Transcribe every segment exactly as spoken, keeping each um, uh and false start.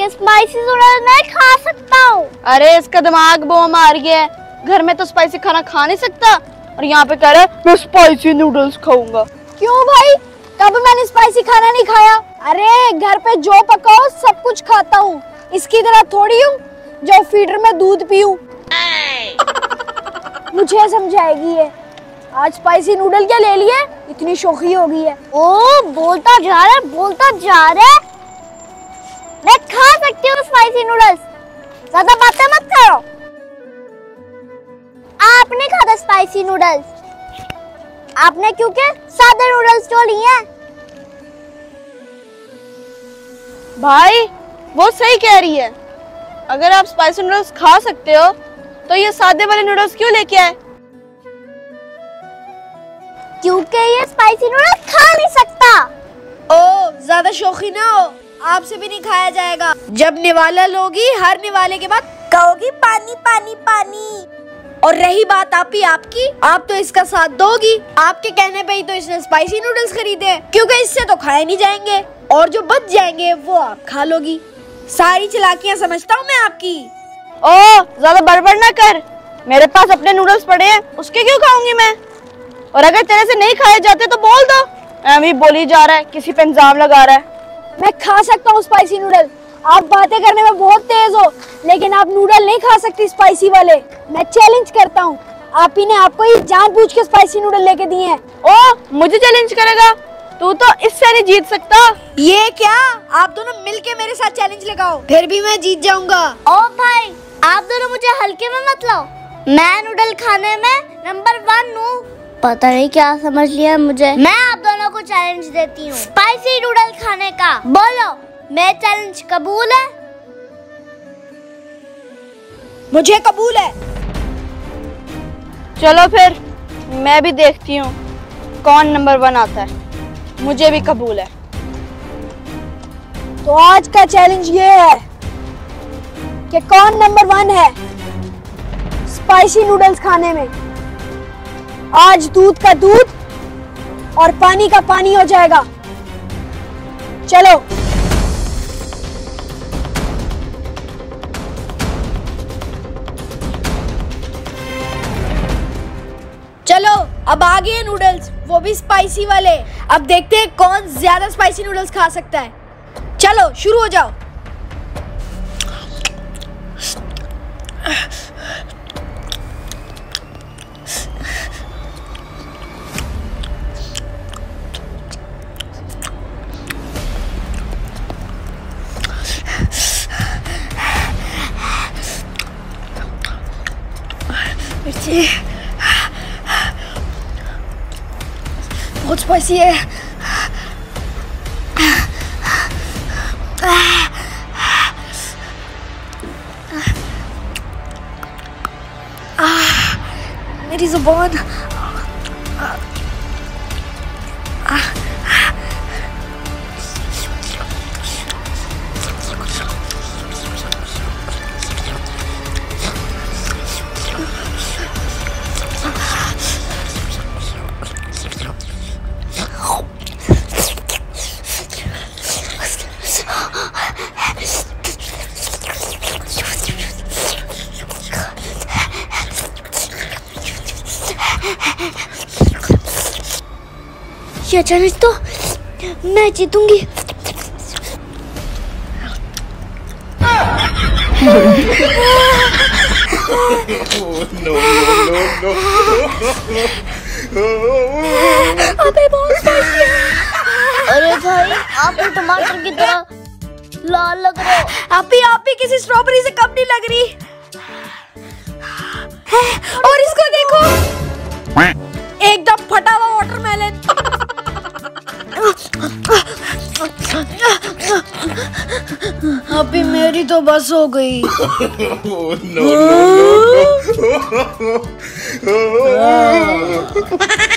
ये spicy noodles मैं खा सकता हूँ। अरे इसका दिमाग बो मार गया है, घर में तो स्पाइसी खाना खा नहीं सकता और यहाँ पे कह रहा है मैं स्पाइसी नूडल्स खाऊंगा। क्यों भाई, कभी मैंने स्पाइसी खाना नहीं खाया। अरे घर पे जो पकाओ सब कुछ खाता हूँ, इसकी तरह थोड़ी हूँ जो फीडर में दूध पीऊं। मुझे समझाएगी ये। आज स्पाइसी नूडल क्या ले लिए, इतनी शौकी हो गई है। ओ बोलता जा रहा है बोलता जा रहा है। मैं खा सकती हूँ स्पाइसी नूडल्स, ज्यादा बातें मत करो। आपने खाया स्पाइसी नूडल्स, आपने क्योंकि सादे नूडल्स जो लिए हैं। भाई वो सही कह रही है, अगर आप स्पाइसी नूडल्स खा सकते हो तो ये सादे वाले नूडल्स क्यों लेके आए? क्योंकि ये स्पाइसी नूडल्स खा नहीं सकता। ओ ज्यादा शौकी ना हो, आपसे भी नहीं खाया जाएगा। जब निवाला लोगी हर निवाले के बाद कहोगी पानी पानी पानी। और रही बात आपी आपकी, आप तो इसका साथ दोगी। आपके कहने पे ही तो इसने स्पाइसी नूडल्स खरीदे, क्योंकि इससे तो खाए नहीं जाएंगे और जो बच जाएंगे वो आप खा लोगी। सारी चालाकियां समझता हूँ मैं आपकी। ओ ज्यादा बड़बड़ ना कर, मेरे पास अपने नूडल्स पड़े हैं, उसके क्यों खाऊंगी मैं? और अगर तेरे से नहीं खाए जाते तो बोल दो। अभी बोली जा रहा है, किसी पे इल्जाम लगा रहा है। मैं खा सकता हूँ स्पाइसी नूडल, आप बातें करने में बहुत तेज हो, लेकिन आप नूडल नहीं खा सकती स्पाइसी वाले। मैं चैलेंज करता हूँ, आप ही ने आपको ही जानबूझ के स्पाइसी नूडल लेके दिए हैं। ओ मुझे चैलेंज करेगा? तू तो इससे नहीं जीत सकता। ये क्या, आप दोनों मिलके मेरे साथ चैलेंज लगाओ, फिर भी मैं जीत जाऊंगा। ओ भाई आप दोनों मुझे हल्के में मत लो, मैं नूडल खाने में नंबर वन हूँ। पता नहीं क्या समझ लिया मुझे। मैं आप दोनों को चैलेंज देती हूँ स्पाइसी नूडल खाने का। बोलो मैं चैलेंज कबूल है? मुझे कबूल है। चलो फिर मैं भी देखती हूँ कौन नंबर वन आता है, मुझे भी कबूल है। तो आज का चैलेंज ये है कि कौन नंबर वन है स्पाइसी नूडल्स खाने में। आज दूध का दूध और पानी का पानी हो जाएगा। चलो चलो अब आ गए नूडल्स, वो भी स्पाइसी वाले। अब देखते हैं कौन ज्यादा स्पाइसी नूडल्स खा सकता है। चलो शुरू हो जाओ। मिर्ची बहुत स्पाइसी है। मेरी जुबान ये चैलेंज तो मैं जीतूंगी। अबे बहुत स्पाइसी है। अरे भाई आप तो टमाटर की तरह लाल लग रहे हो। आप ही आप ही किसी स्ट्रॉबेरी से कम नहीं लग रही है। और इसको देखो, एकदम फटा हुआ वाटरमेलन। अभी मेरी तो बस हो गई। no, no, no, no.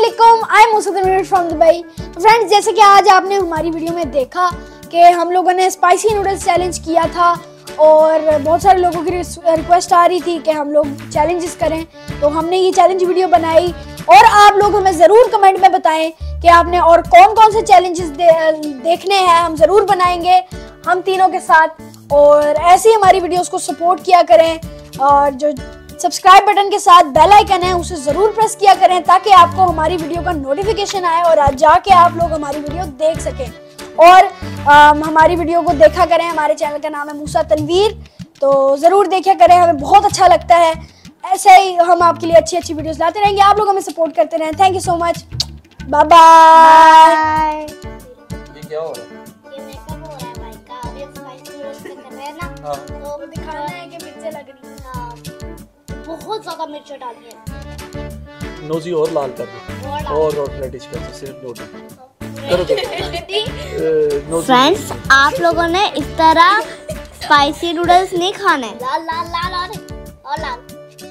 अस्सलामुअलैकुम, I am Musa Tanveer from Dubai. तो फ्रेंड्स, जैसे कि आज आपने हमारी वीडियो में देखा कि हम लोगों ने स्पाइसी नूडल्स चैलेंज किया था और बहुत सारे लोगों की रिक्वेस्ट आ रही थी कि हम लोग चैलेंजेस करें, तो हमने ये चैलेंज वीडियो बनाई। और आप लोग हमें ज़रूर कमेंट में बताएं कि आपने और कौन कौन से चैलेंजेस दे, देखने हैं। हम ज़रूर बनाएंगे हम तीनों के साथ। और ऐसे ही हमारी वीडियोस को सपोर्ट किया करें और जो सब्सक्राइब बटन के साथ बेल आइकन है उसे ज़रूर प्रेस किया करें ताकि आपको हमारी वीडियो का नोटिफिकेशन आए और आज जाके आप लोग हमारी वीडियो देख सकें। और आम, हमारी वीडियो को देखा करें। हमारे चैनल का नाम है मूसा तनवीर, तो ज़रूर देखा करें, हमें बहुत अच्छा लगता है। ऐसे ही हम आपके लिए अच्छी अच्छी वीडियोस लाते रहेंगे, आप लोग हमें सपोर्ट करते रहें। Thank you so much, bye bye. ये क्या हो रहा है? ये मेकअप हो रहा है भाई का। अभी स्पाइसी नूडल्स कर रहे हैं ना, हाँ। तो दिखाना है कि मिर्चें लग रही हैं। हाँ, बहुत ज्यादा मिर्चें डाली हैं। नोजी और लाल कर दो और और और रेडिश कर दो, सिर्फ नोटी करो दो। फ्रेंड्स, आप लोगों ने इस तरह स्पाइसी नूडल्स नहीं खाने। लाल लाल लाल और और लाल।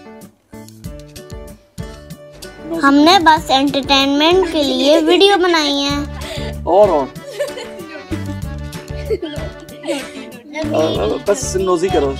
हमने बस एंटरटेनमेंट के लिए वीडियो बनाई है। और और आ, बस नोजी करो।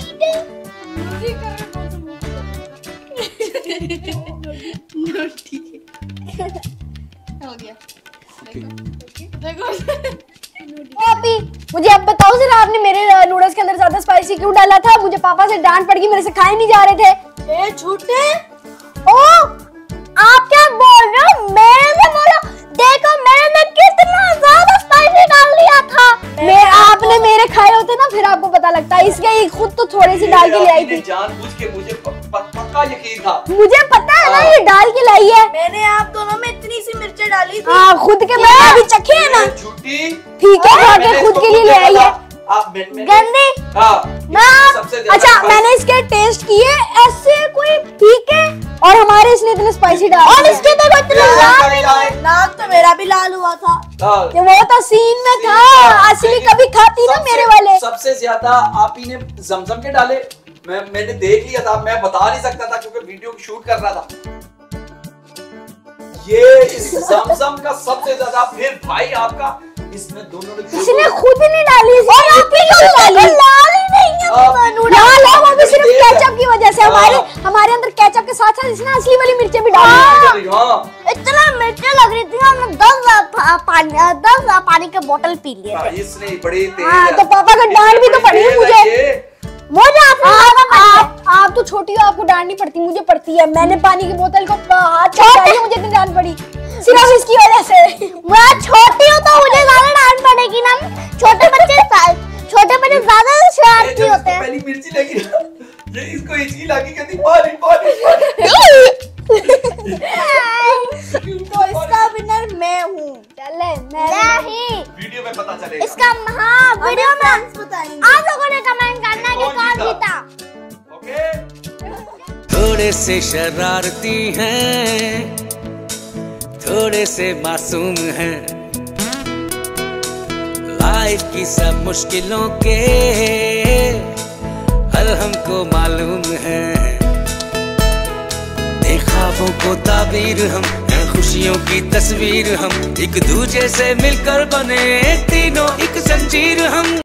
पापी, मुझे अब बताओ जरा, आपने मेरे नूडल्स के अंदर ज्यादा स्पाइसी क्यों डाला था? मुझे पापा से डांट पड़ गई, मेरे से खाए नहीं जा रहे थे। ए झूठे, ओ, आप क्या बोल रहे हो? मैंने बोला देखो मैंने कितना ज्यादा स्पाइसी डाल दिया था। मैं आपने मेरे खाए होते ना फिर आपको पता लगता है। इसके ये खुद तो थोड़ी सी डाल के ले आई थी। जानबूझ के मुझे प- प- पक्का यकीन था। मुझे पता है ना ये डाल के लाई है। मैंने आप दोनों में इतनी सी मिर्चें डाली थी। हाँ, खुद के मैंने अभी चखे है ना। झूठी। ठीक है, जाके मैंने खुद इसको के लिए ले आई है। आप मैं- मैं- गंदी। हाँ, ना, सबसे ज्यादा अच्छा स्पाइसी- मैंने इसके टेस्ट किए ऐसे कोई ठीक है और हमारे इसने इतने स्पाइसी डाल और इसके तो इतने लाल भी नहीं। नाक तो मेरा भी लाल हुआ था। हाँ। ये वो तो सीन में था, असली कभी खाती ना सबसे- मेरे वाले। सबसे ज्यादा आप ही ने जमजम के डाले। मैं मैंने देख लिया था, मैं बता नहीं सकता था क्योंकि वीडियो शूट कर रहा था। ये इस जमजम का सबसे ज्यादा, फिर भाई आपका इसमें दोनों ने इसने खुद नहीं डाली और आप ही क्यों डाली? लाल ही नहीं है लाल है, वो भी सिर्फ केचप की वजह से। हमारे हमारे अंदर केचप के साथ साथ इसने असली वाली मिर्चें भी डाली। हाँ, इतना मिर्चें लग रही थी, हमने दस पानी दस पानी के बोतल पी लिए। इसने बड़ी तेज हाँ, है। तो पापा का डांट भी तो बड़ी पड़ी तेज मुझे। है ये। मुझे आप, आप, आप तो छोटी हो, आपको डांट नहीं पड़ती, मुझे पड़ती है। मैंने पानी की बोतल को हाथ से डाली, मुझे इतनी डांट पड़ी सिर्फ इसकी वजह से। मैं छोटी हूँ तो मुझे ज्यादा डांट पड़ेगी ना। छोटे बच्चे छोटे बच्चे ज्यादा ये शरारती जब होते इसको हैं। पहली मिर्ची लगी ना, ये इसको इचकी लगी, कहती पानी पानी तो इसका विनर मैं हूँ। चले मैं नहीं, वीडियो में पता चलेगा। इसका हाँ वीडियो में फ्रेंड्स बताएंगे। आप लोगों ने कमेंट करना है कि कौन जीता। ओके, थोड़े से शरारती हैं, थोड़े से मासूम हैं, लाइफ की सब मुश्किलों के हल हमको मालूम है। ख्वाबों को ताबीर हम हैं, खुशियों की तस्वीर हम, एक दूजे से मिलकर बने तीनों एक जंजीर हम।